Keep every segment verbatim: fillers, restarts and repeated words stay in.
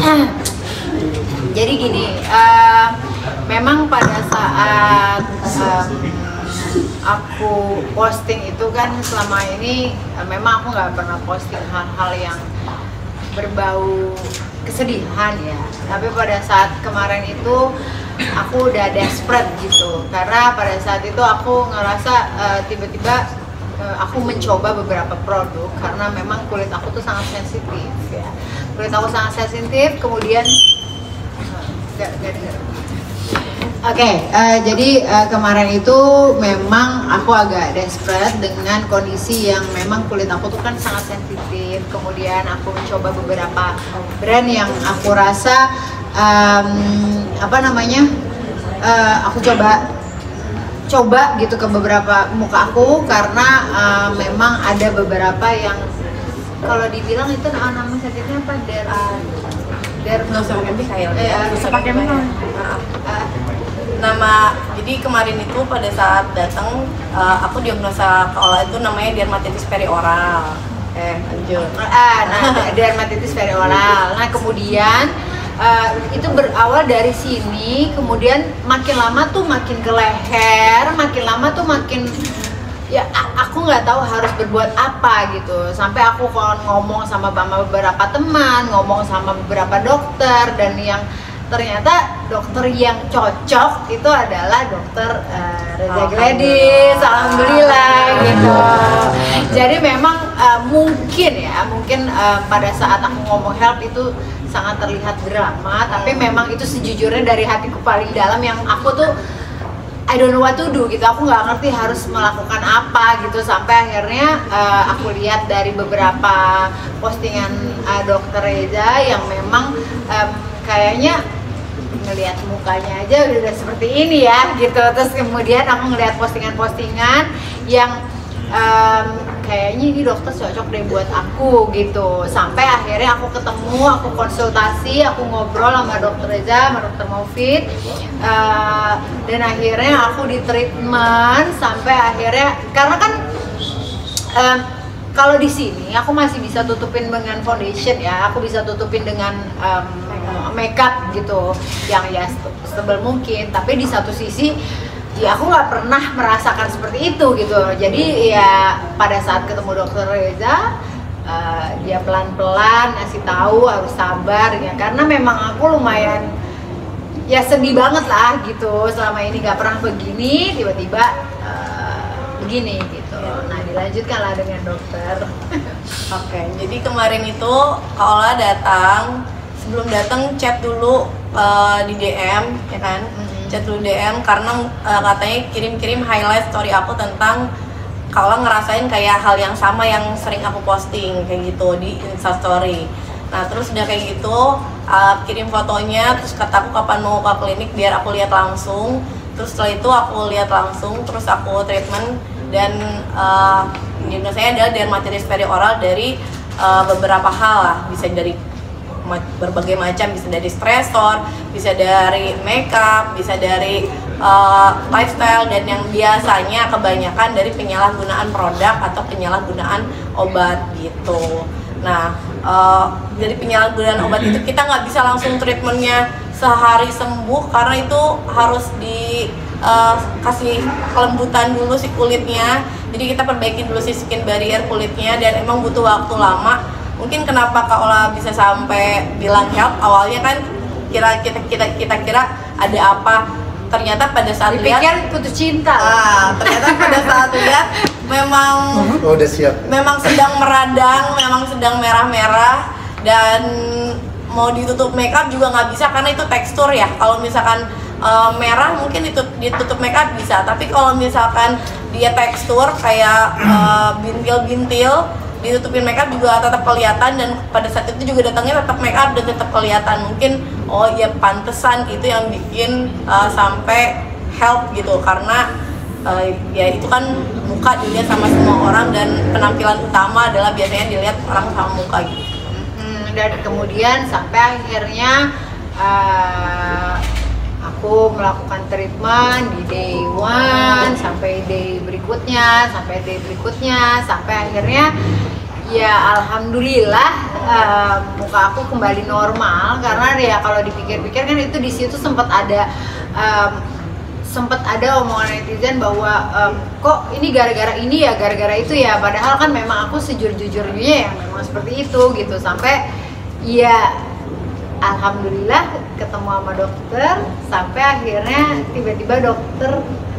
Jadi gini, uh, memang pada saat um, aku posting itu kan selama ini uh, memang aku nggak pernah posting hal-hal yang berbau kesedihan ya. Tapi pada saat kemarin itu aku udah desperate gitu, karena pada saat itu aku ngerasa uh, tiba-tiba uh, aku mencoba beberapa produk karena memang kulit aku tuh sangat sensitif ya. Kulit aku sangat sensitif, kemudian Gak, gak dengar. Oke, okay, uh, jadi uh, kemarin itu memang aku agak desperate dengan kondisi yang memang kulit aku tuh kan sangat sensitif. Kemudian aku mencoba beberapa brand yang aku rasa um, apa namanya, uh, aku coba coba gitu ke beberapa muka aku karena uh, memang ada beberapa yang kalau dibilang itu uh, nama sakitnya apa? Der Nggak usah pakai kayak nggak usah pakai nama. Jadi kemarin itu pada saat datang uh, aku diagnosa ke Ola itu namanya dermatitis perioral. Eh lanjut. Ah, nah dermatitis perioral. Nah kemudian uh, itu berawal dari sini, kemudian makin lama tuh makin ke leher, makin lama tuh makin ya aku nggak tahu harus berbuat apa gitu, sampai aku kalau ngomong sama beberapa teman, ngomong sama beberapa dokter, dan yang ternyata dokter yang cocok itu adalah dokter uh, Reza Gladys, alhamdulillah gitu. Jadi memang uh, mungkin ya mungkin uh, pada saat aku ngomong health itu sangat terlihat drama, tapi memang itu sejujurnya dari hatiku paling dalam yang aku tuh I don't know what to do gitu, aku nggak ngerti harus melakukan apa gitu, sampai akhirnya uh, aku lihat dari beberapa postingan uh, dokter Reza yang memang um, kayaknya ngelihat mukanya aja udah seperti ini ya gitu, terus kemudian aku ngelihat postingan-postingan yang um, kayaknya ini dokter cocok deh buat aku gitu, sampai akhirnya aku ketemu, aku konsultasi, aku ngobrol sama dokter Reza, sama dokter Maufid, uh, dan akhirnya aku di treatment sampai akhirnya, karena kan um, kalau di sini aku masih bisa tutupin dengan foundation ya, aku bisa tutupin dengan um, makeup gitu yang ya setebal mungkin, tapi di satu sisi ya aku nggak pernah merasakan seperti itu gitu. Jadi ya pada saat ketemu dokter Reza, uh, dia pelan-pelan ngasih tahu harus sabar ya, karena memang aku lumayan ya sedih banget lah gitu, selama ini nggak pernah begini, tiba-tiba uh, begini gitu. Nah dilanjutkan lah dengan dokter. Oke, jadi kemarin itu Kak Ola datang, sebelum datang chat dulu uh, di D M ya kan, chat dulu D M karena uh, katanya kirim-kirim highlight story aku tentang kalau ngerasain kayak hal yang sama yang sering aku posting kayak gitu di Instastory. Nah terus udah kayak gitu uh, kirim fotonya, terus kataku kapan mau ke klinik biar aku lihat langsung. Terus setelah itu aku lihat langsung, terus aku treatment, dan uh, diagnosanya adalah dermatitis perioral dari uh, beberapa hal lah, bisa dari berbagai macam, bisa dari stresor, bisa dari makeup, bisa dari uh, lifestyle, dan yang biasanya kebanyakan dari penyalahgunaan produk atau penyalahgunaan obat gitu. Nah uh, dari penyalahgunaan obat itu kita nggak bisa langsung treatmentnya sehari sembuh, karena itu harus di uh, kasih kelembutan dulu si kulitnya. Jadi kita perbaiki dulu si skin barrier kulitnya, dan emang butuh waktu lama. Mungkin kenapa Kak Ola bisa sampai bilang help, awalnya kan kira kita kita kita kira ada apa, ternyata pada saat dipikir lihat putus cinta. Ah, ternyata pada saat lihat memang oh, udah siap. Memang sedang meradang, memang sedang merah-merah, dan mau ditutup makeup juga nggak bisa karena itu tekstur ya. Kalau misalkan uh, merah mungkin itu ditutup makeup bisa, tapi kalau misalkan dia tekstur kayak uh, bintil-bintil, ditutupin makeup juga tetap kelihatan, dan pada saat itu juga datangnya tetap makeup dan tetap kelihatan. Mungkin oh ya pantesan itu yang bikin uh, sampai help gitu, karena uh, ya itu kan muka dilihat sama semua orang, dan penampilan utama adalah biasanya dilihat orang sama muka gitu. Hmm, dan kemudian sampai akhirnya uh, aku melakukan treatment di day one sampai day berikutnya, sampai day berikutnya, sampai akhirnya Ya alhamdulillah uh, muka aku kembali normal karena ya kalau dipikir-pikir kan itu di situ sempat ada um, sempat ada omongan netizen bahwa um, kok ini gara-gara ini ya gara-gara itu ya, padahal kan memang aku sejujur-jujurnya ya memang seperti itu gitu. Sampai ya alhamdulillah ketemu sama dokter, sampai akhirnya tiba-tiba dokter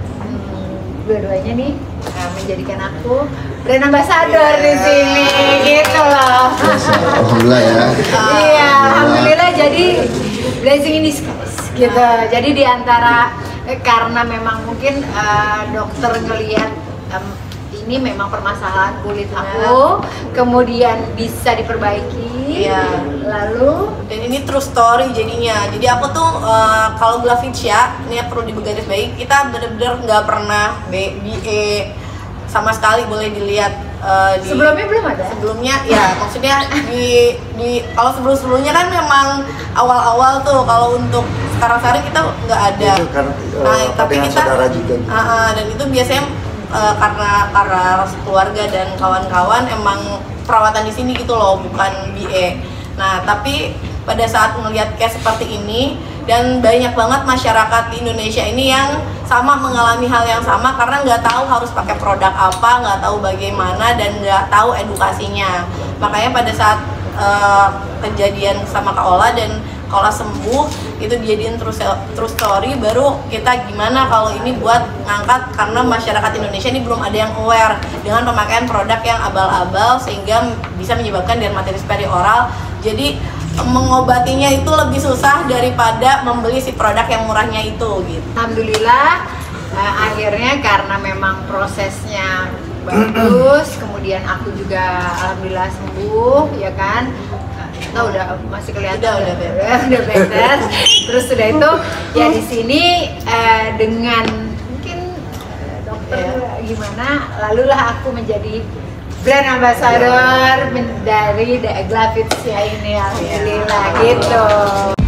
hmm, dua-duanya nih uh, menjadikan aku brand ambassador yeah. di sini gitu loh. Alhamdulillah ya. Iya, alhamdulillah jadi blessing in disguise gitu. Jadi di antara eh, karena memang mungkin uh, dokter ngelihat um, ini memang permasalahan kulit aku, kemudian bisa diperbaiki. Iya. Lalu dan ini true story jadinya. Jadi aku tuh uh, kalau Glavicia ini ya perlu digarisbawahi, kita bener-bener nggak pernah B E sama sekali, boleh dilihat uh, di, sebelumnya belum ada. Sebelumnya ya maksudnya di di kalau sebelum-sebelumnya kan memang awal-awal tuh, kalau untuk sekarang-sekarang kita nggak ada. Itu kan, nah, uh, tapi kita saudara juga. Gitu. Uh, uh, dan itu biasanya uh, karena karena keluarga dan kawan-kawan emang perawatan di sini gitu loh, bukan B E. Nah, tapi pada saat melihat case seperti ini, dan banyak banget masyarakat di Indonesia ini yang sama mengalami hal yang sama karena nggak tahu harus pakai produk apa, nggak tahu bagaimana, dan nggak tahu edukasinya. Makanya pada saat uh, kejadian sama Kak Ola dan Kak Ola sembuh, itu dijadiin true, true story, baru kita gimana kalau ini buat ngangkat, karena masyarakat Indonesia ini belum ada yang aware dengan pemakaian produk yang abal-abal sehingga bisa menyebabkan dermatitis perioral. Jadi mengobatinya itu lebih susah daripada membeli si produk yang murahnya itu gitu. Alhamdulillah uh, akhirnya karena memang prosesnya bagus, kemudian aku juga alhamdulillah sembuh ya kan. Kita udah masih kelihatan udah udah udah, udah better. Terus sudah itu ya di sini uh, dengan mungkin uh, dokter yeah. gimana, lalulah aku menjadi brand ambassador dari Glavicia ini, alhamdulillah yeah. gitu.